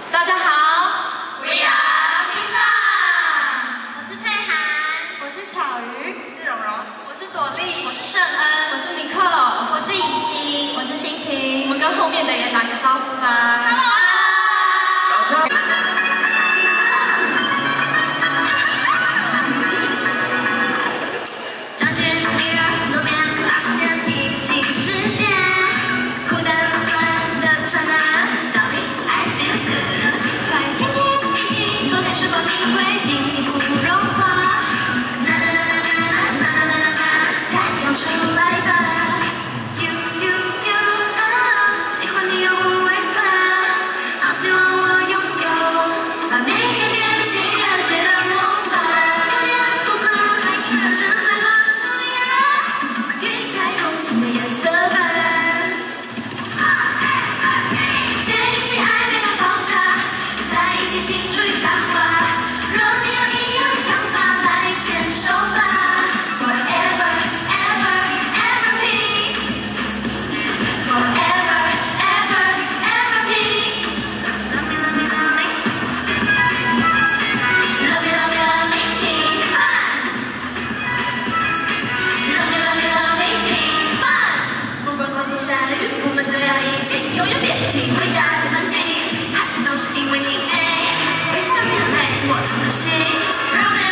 大家好 ，We are 冰棒， 我是佩涵， 我是巧鱼， 我是蓉蓉， 我是朵莉， 我是盛恩， 我是尼克， 我是以欣，我是欣平。 我们跟后面的人打个招呼吧。 Hello。 张君第二左边发现一个新世界，忽然转的刹那，到底 I feel good。在天天一起，昨天是否你会进一步融化？啦啦啦啦啦啦啦啦啦啦，太阳出来吧。You you you， 喜欢你又不违法，好希望我拥有，把每天变起热血的魔法。有点浮夸，还是很正在乱涂鸦，给彩虹新的颜色吧。谁一起暧昧的爆炸，在一起庆祝与撒花。若你有一样想法，来牵手吧。Forever ever ever be。Forever ever ever be。Love me love me love me。Love me love me love me be fun。Love me love me love me be fun。不管刮风下雨，我们都要一起，永远别停，回家就能进，都是因为你，为什么眼泪我自己？让